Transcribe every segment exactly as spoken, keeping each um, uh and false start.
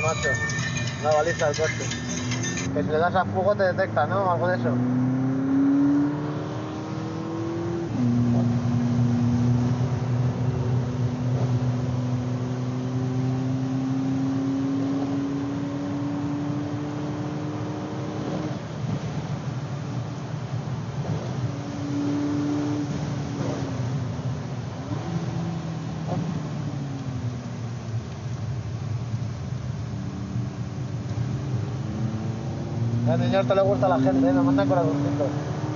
macho. Una baliza del coche. Que si le das a fuego te detecta, ¿no? Algo de eso. A niño esto le gusta a la gente, ¿eh? Me mandan corazoncitos.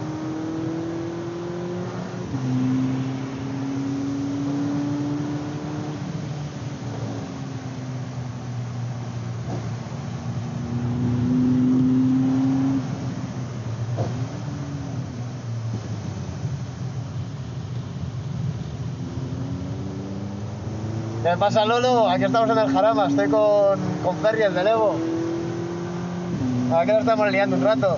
¿Qué pasa, Lolo? Aquí estamos en el Jarama, estoy con, con Ferri, el del Evo. Aquí lo estamos liando un rato.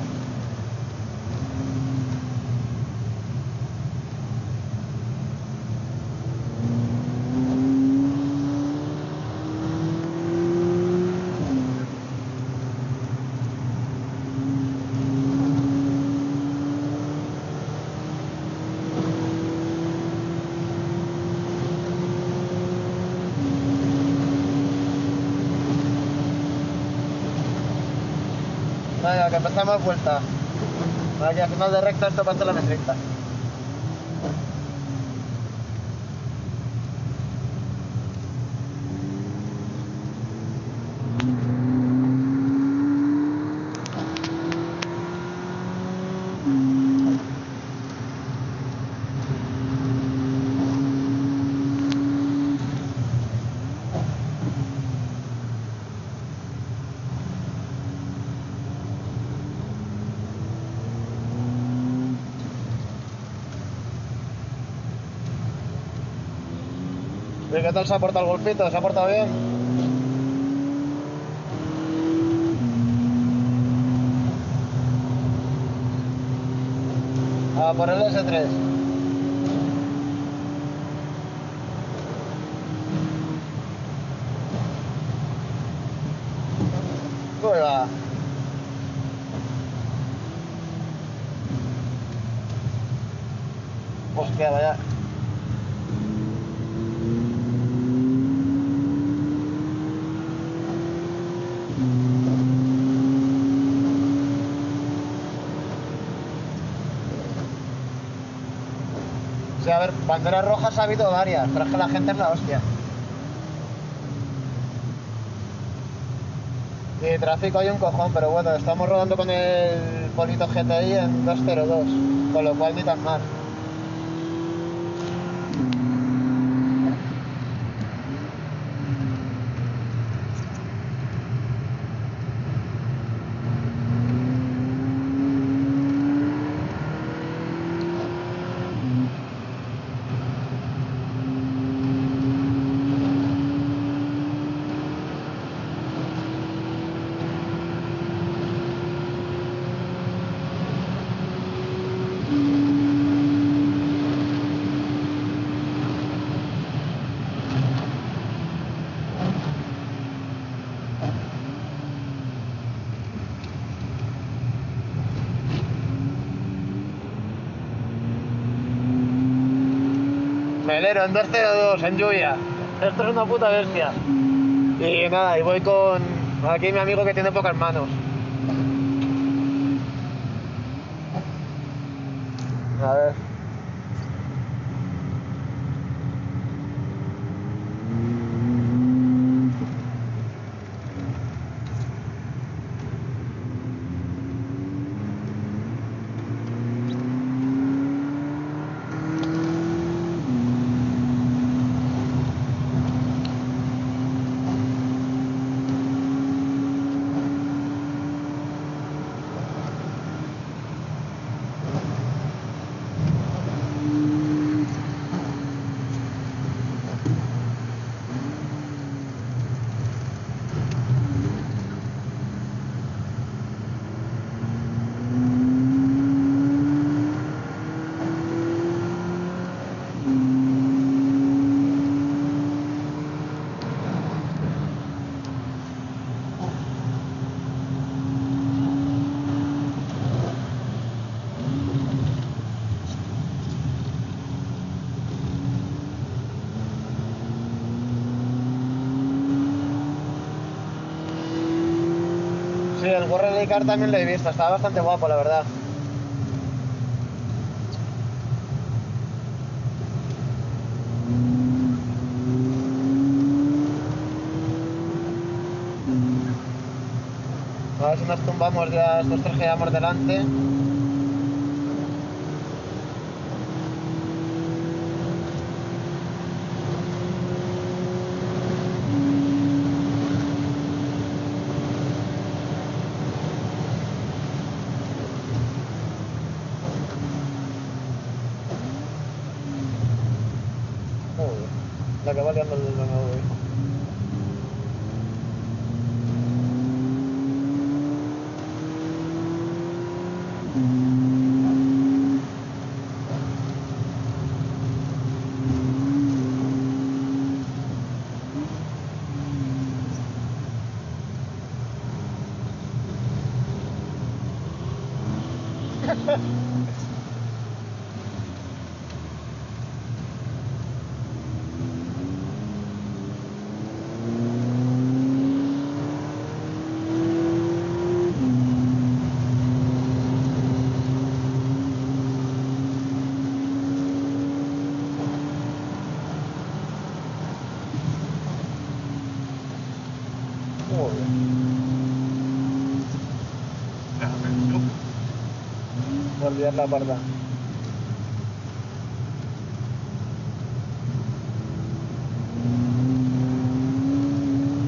Venga, que empezamos vuelta. Aquí al final de recta esto para hacer la metricta. ¿Y qué tal se ha portado el golfito? ¿Se ha portado bien? A por el ese tres. Uy, va. Hostia, vaya. O sea, a ver, banderas rojas ha habido varias, pero es que la gente es la hostia. Y tráfico hay un cojón, pero bueno, estamos rodando con el Polito G T I en dos cero dos, con lo cual ni tan mal. Melero, en dos cero dos, en lluvia. Esto es una puta bestia. Y nada, y voy con aquí mi amigo que tiene pocas manos. A ver. Sí, el World Rally Car también lo he visto, estaba bastante guapo, la verdad. A ver si nos tumbamos ya estos tres que llevamos delante. Joder, la que va liando el B M W. Joder. No olvidar la parda.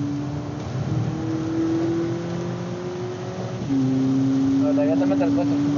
No, todavía te mete el coche.